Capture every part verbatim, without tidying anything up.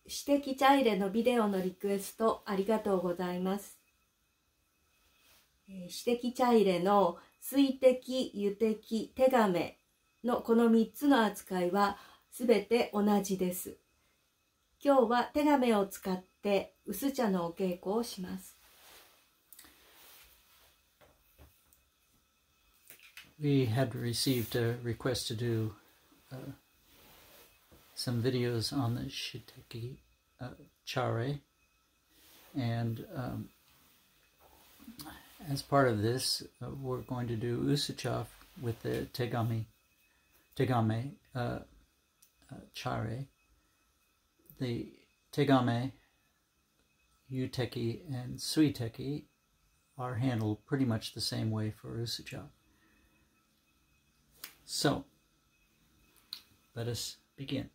指摘茶入れのビデオのリクエストありがとうございます。指摘茶入れの水滴、油滴、手亀のこのみっつの扱いはすべて同じです。今日は手亀を使って薄茶のお稽古をします。 We had received a request to do uh, some videos on the shitekichaire, and um, as part of this, uh, we're going to do usucha with the tegami, tegame uh, uh, chaire. The tegame, uteki, and suiteki are handled pretty much the same way for usucha. So, let us begin.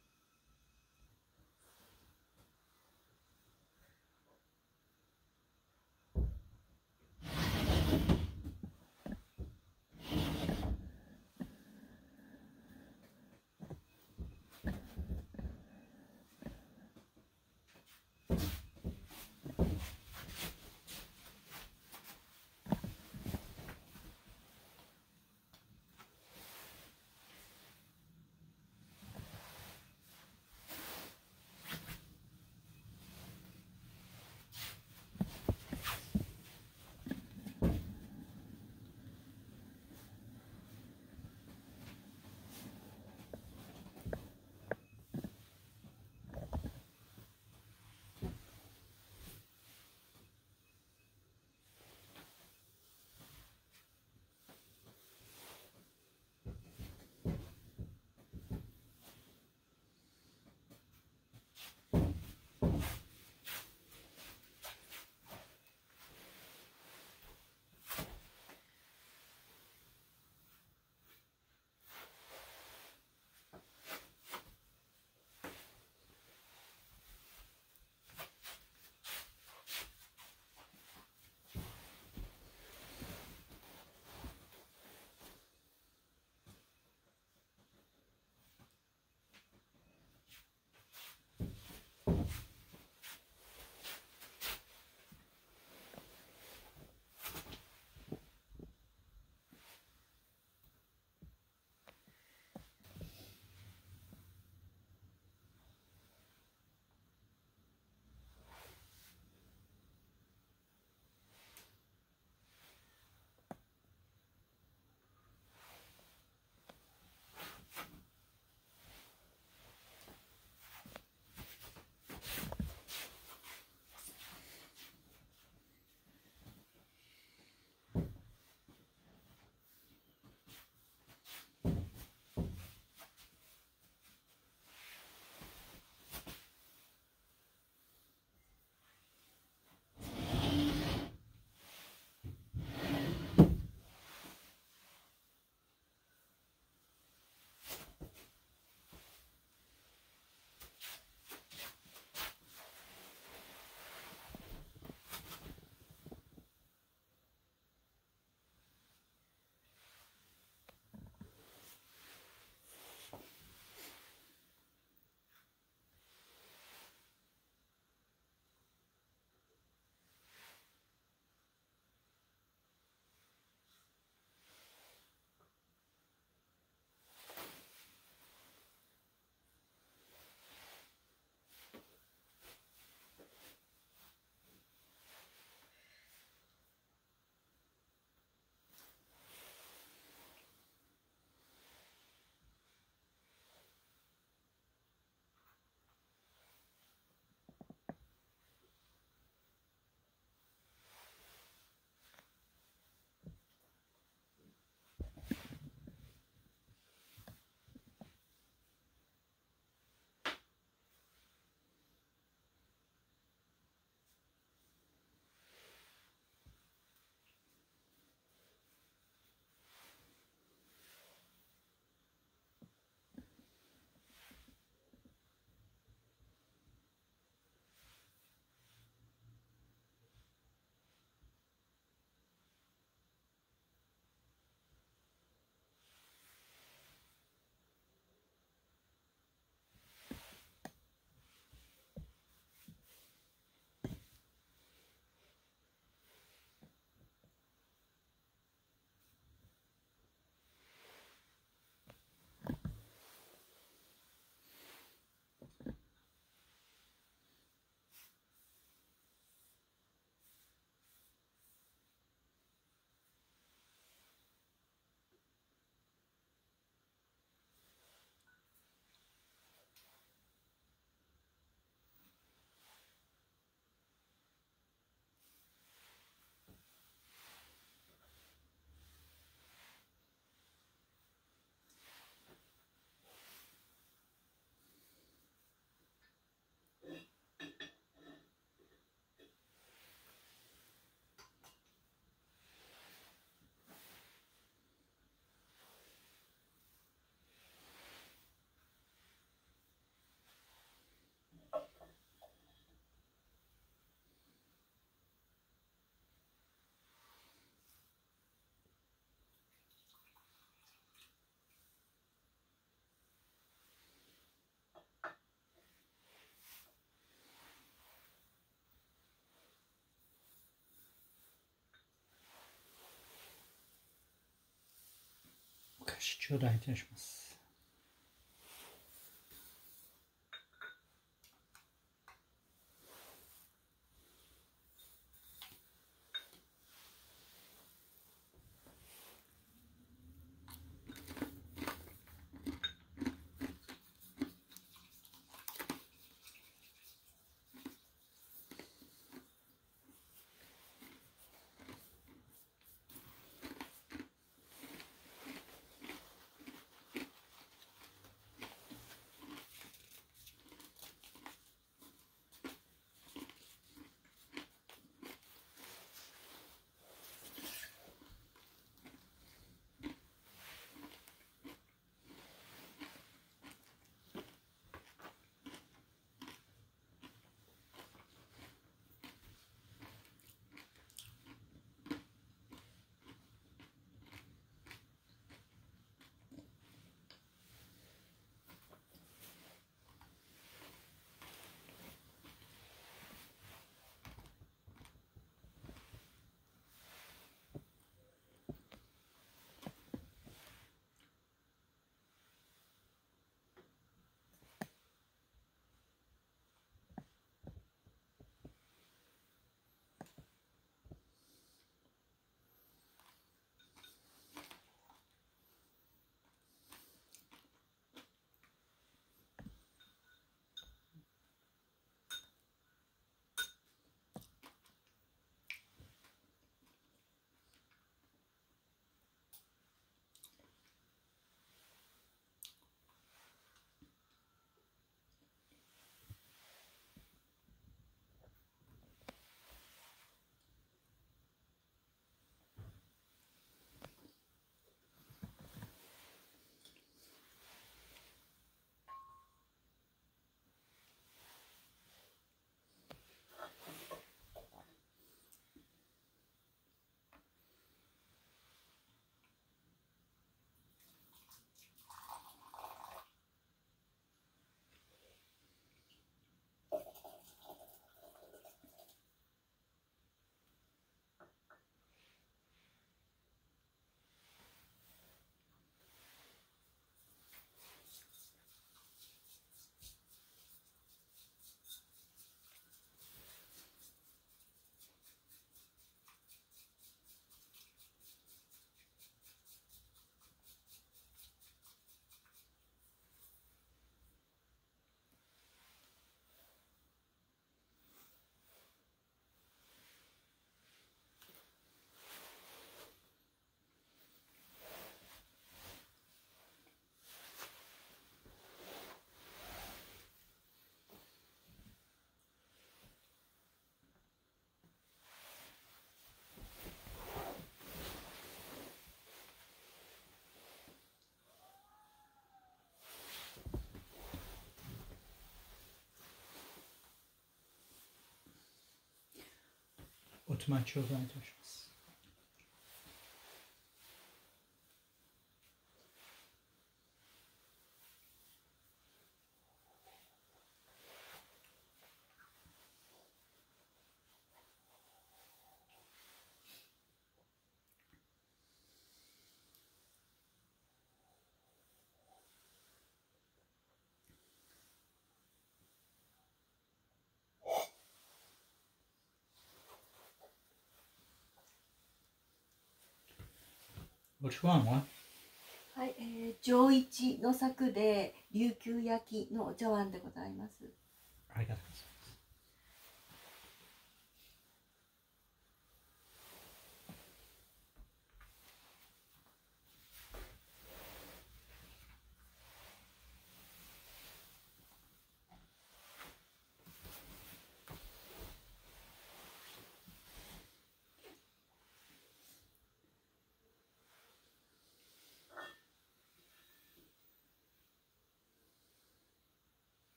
し頂戴いたします。お手間頂戴いたします。Which one? What? はい、えー、上一の作で琉球焼きのお茶碗でございます。 ありがとうございます。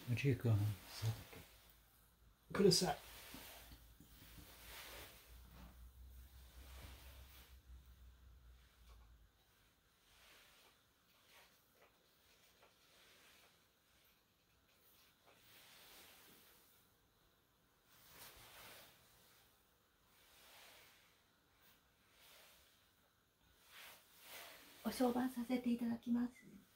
ごちそうさまください。 お商売させていただきます。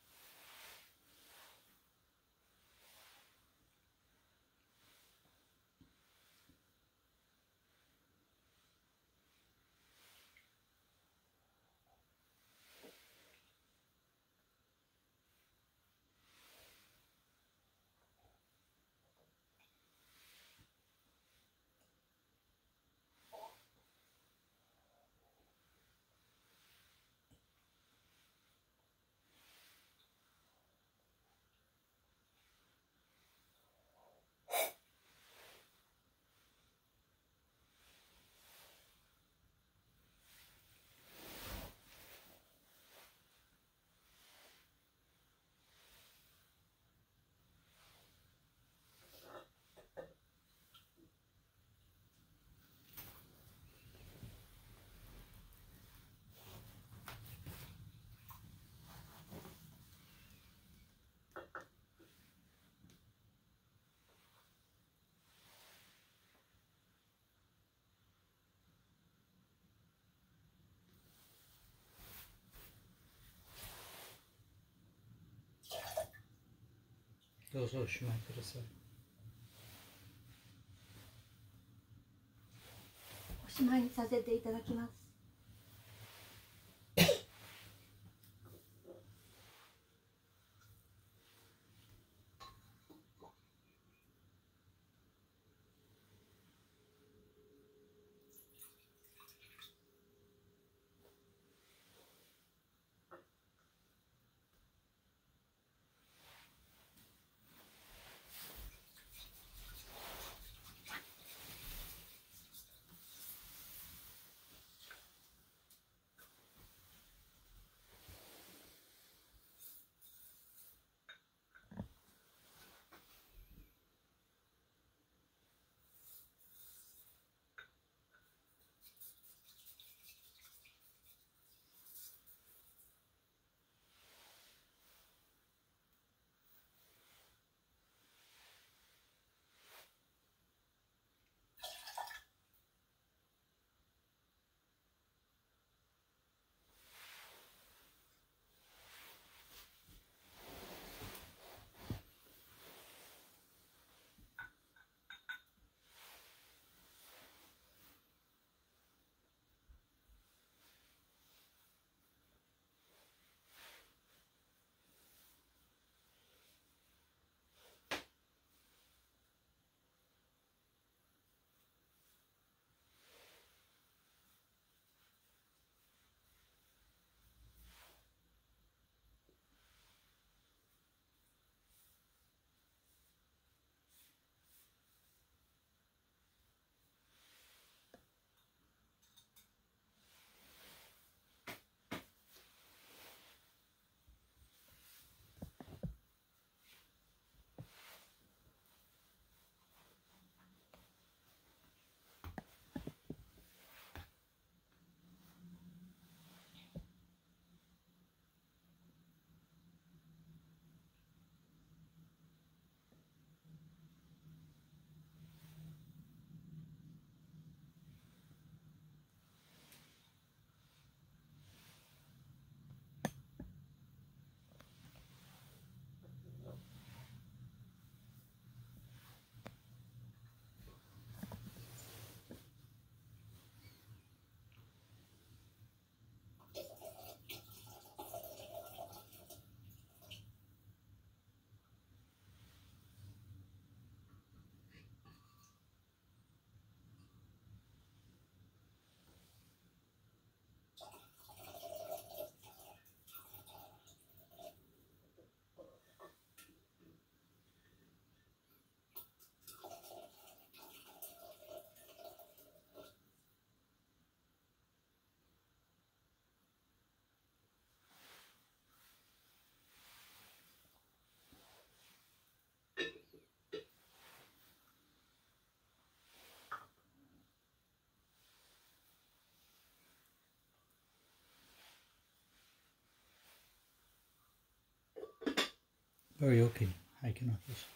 どうぞおしまいください。 おしまいにさせていただきます。 Very okay. Haiken office.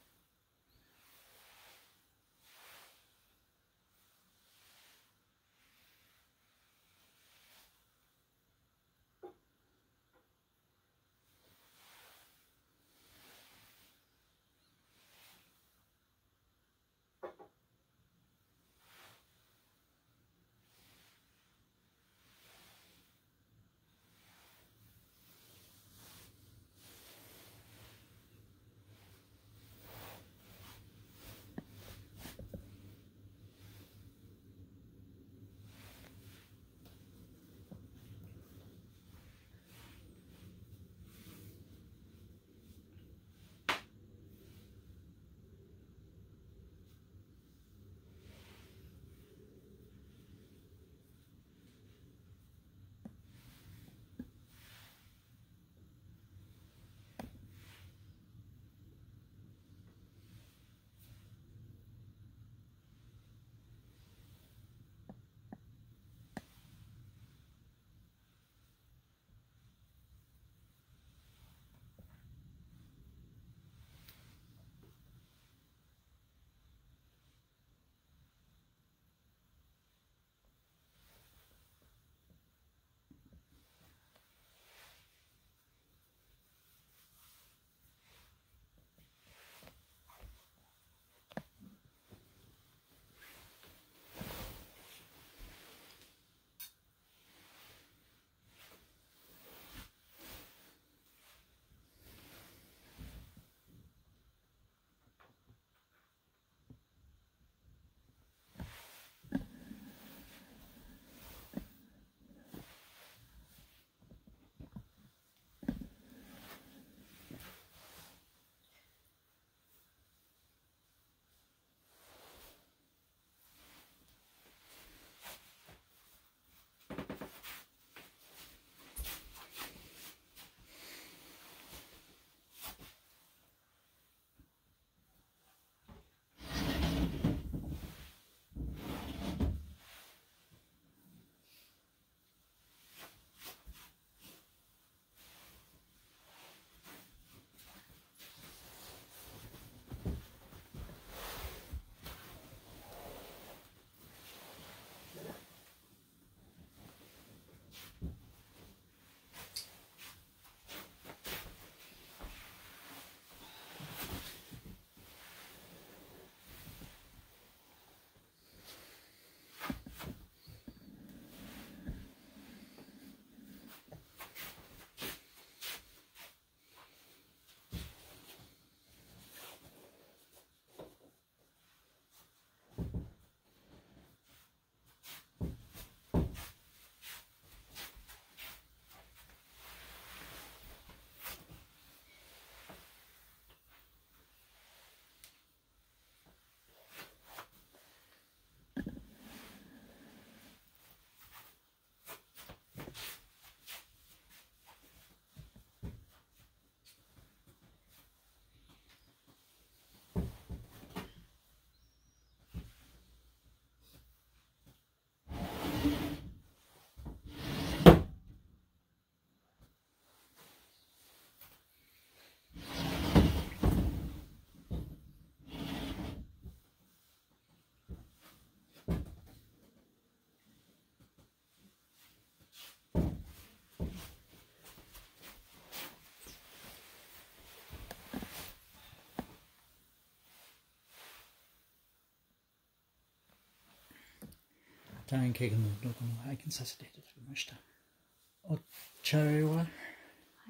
単円ケーキのどこも拝見させていただきました。お茶は、 はい、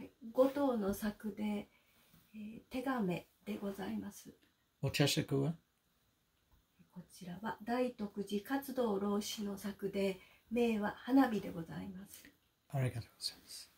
ご頭の作で、えー、手亀でございます。 お茶色はこちらは大徳寺活動老子の作で、名は花火でございます。 ありがとうございます。